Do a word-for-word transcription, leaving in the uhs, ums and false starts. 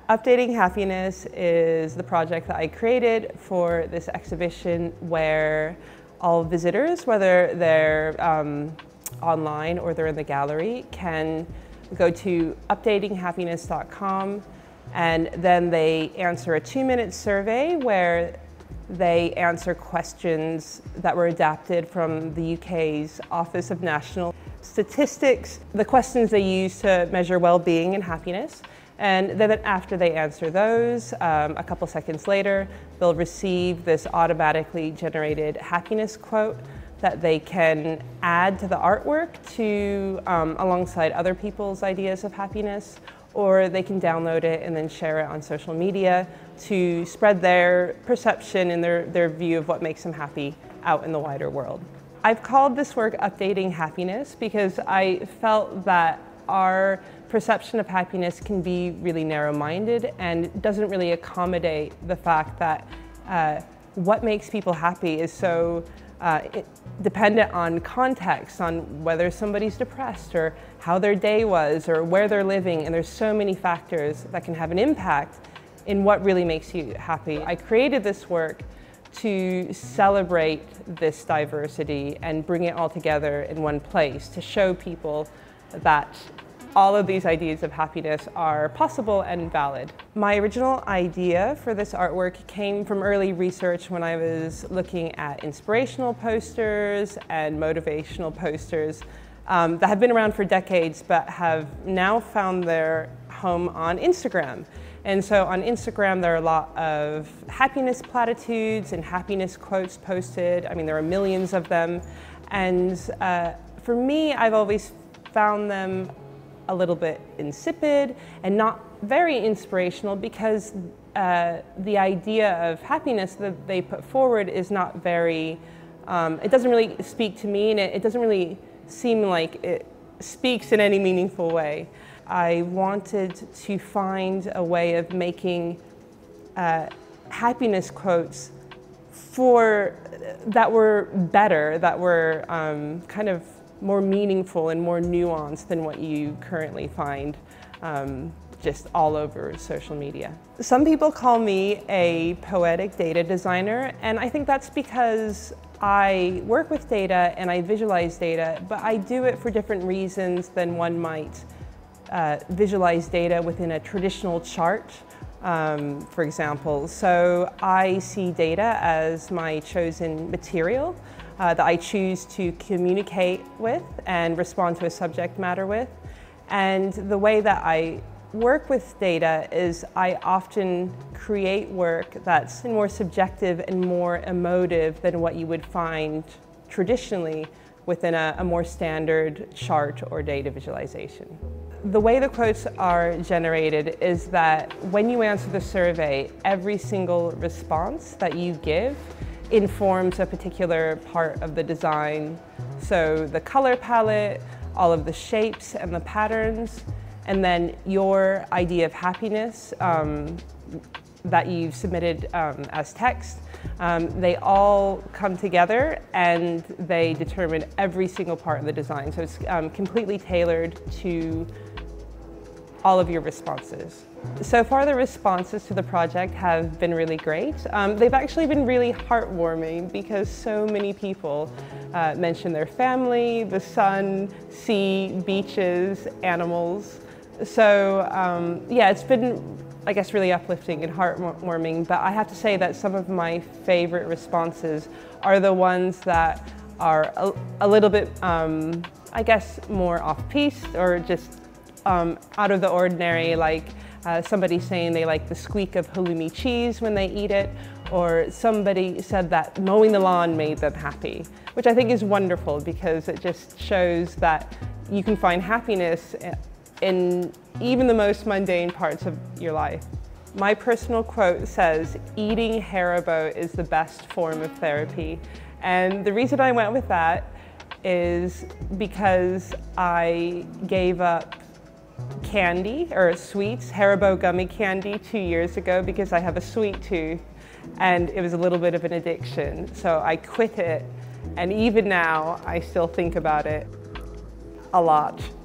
Updating Happiness is the project that I created for this exhibition where all visitors, whether they're um, online or they're in the gallery, can go to updating happiness dot com, and then they answer a two-minute survey where they answer questions that were adapted from the U K's Office of National Statistics, the questions they use to measure well-being and happiness. And then after they answer those, um, a couple seconds later, they'll receive this automatically generated happiness quote that they can add to the artwork to um, alongside other people's ideas of happiness, or they can download it and then share it on social media to spread their perception and their, their view of what makes them happy out in the wider world. I've called this work Updating Happiness because I felt that our perception of happiness can be really narrow-minded and doesn't really accommodate the fact that uh, what makes people happy is so uh, it, dependent on context, on whether somebody's depressed or how their day was or where they're living, and there's so many factors that can have an impact in what really makes you happy. I created this work to celebrate this diversity and bring it all together in one place to show people that all of these ideas of happiness are possible and valid. My original idea for this artwork came from early research when I was looking at inspirational posters and motivational posters um, that have been around for decades but have now found their home on Instagram. And so on Instagram, there are a lot of happiness platitudes and happiness quotes posted. I mean, there are millions of them. And uh, for me, I've always found them a little bit insipid and not very inspirational because uh, the idea of happiness that they put forward is not very, um, it doesn't really speak to me, and it, it doesn't really seem like it speaks in any meaningful way. I wanted to find a way of making uh, happiness quotes for that were better, that were um, kind of more meaningful and more nuanced than what you currently find um, just all over social media. Some people call me a poetic data designer, and I think that's because I work with data and I visualize data, but I do it for different reasons than one might uh, visualize data within a traditional chart, um, for example. So I see data as my chosen material Uh, that I choose to communicate with and respond to a subject matter with. And the way that I work with data is I often create work that's more subjective and more emotive than what you would find traditionally within a, a more standard chart or data visualization. The way the quotes are generated is that when you answer the survey, every single response that you give informs a particular part of the design. So the color palette, all of the shapes and the patterns, and then your idea of happiness um, that you've submitted um, as text, um, they all come together and they determine every single part of the design. So it's um, completely tailored to all of your responses. So far, the responses to the project have been really great. Um, they've actually been really heartwarming because so many people uh, mention their family, the sun, sea, beaches, animals. So um, yeah, it's been, I guess, really uplifting and heartwarming, but I have to say that some of my favorite responses are the ones that are a, a little bit, um, I guess, more off-piste or just Um, out of the ordinary, like uh, somebody saying they like the squeak of halloumi cheese when they eat it, or somebody said that mowing the lawn made them happy, which I think is wonderful because it just shows that you can find happiness in even the most mundane parts of your life. My personal quote says, "Eating Haribo is the best form of therapy." And the reason I went with that is because I gave up candy or sweets, Haribo gummy candy, two years ago because I have a sweet tooth and it was a little bit of an addiction. So I quit it, and even now I still think about it a lot.